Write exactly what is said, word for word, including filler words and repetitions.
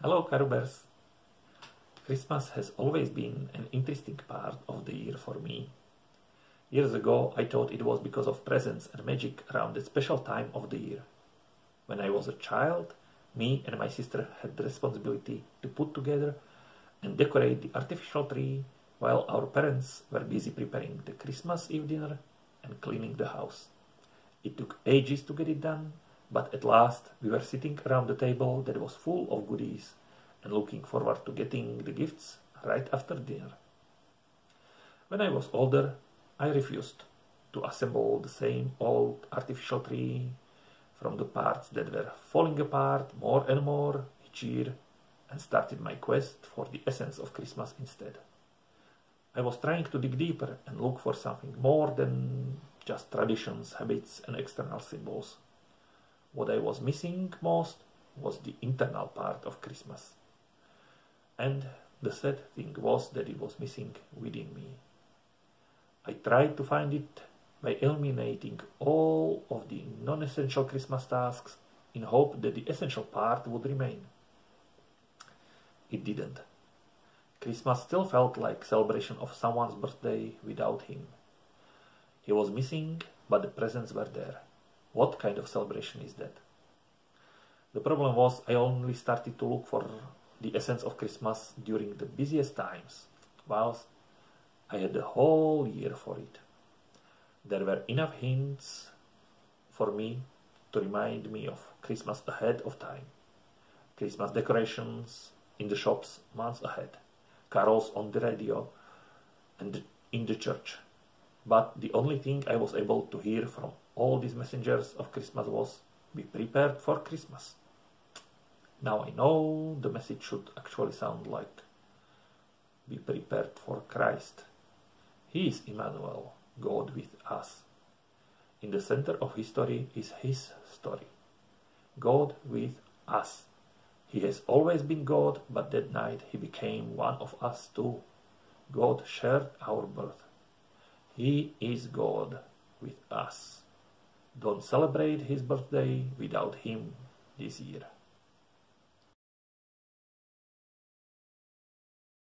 Hello, Carubers! Christmas has always been an interesting part of the year for me. Years ago, I thought it was because of presents and magic around that special time of the year. When I was a child, me and my sister had the responsibility to put together and decorate the artificial tree while our parents were busy preparing the Christmas Eve dinner and cleaning the house. It took ages to get it done, but at last we were sitting around the table that was full of goodies and looking forward to getting the gifts right after dinner. When I was older, I refused to assemble the same old artificial tree from the parts that were falling apart more and more each year and started my quest for the essence of Christmas instead. I was trying to dig deeper and look for something more than just traditions, habits, and external symbols. What I was missing most was the internal part of Christmas. And the sad thing was that it was missing within me. I tried to find it by eliminating all of the non-essential Christmas tasks in hope that the essential part would remain. It didn't. Christmas still felt like celebration of someone's birthday without him. He was missing, but the presents were there. What kind of celebration is that? The problem was I only started to look for the essence of Christmas during the busiest times, whilst I had the whole year for it. There were enough hints for me to remind me of Christmas ahead of time. Christmas decorations in the shops months ahead, carols on the radio and in the church. But the only thing I was able to hear from all these messengers of Christmas was, be prepared for Christmas. Now I know the message should actually sound like, be prepared for Christ. He is Emmanuel, God with us. In the center of history is His story. God with us. He has always been God, but that night He became one of us too. God shared our birth. He is God with us. Don't celebrate His birthday without Him this year.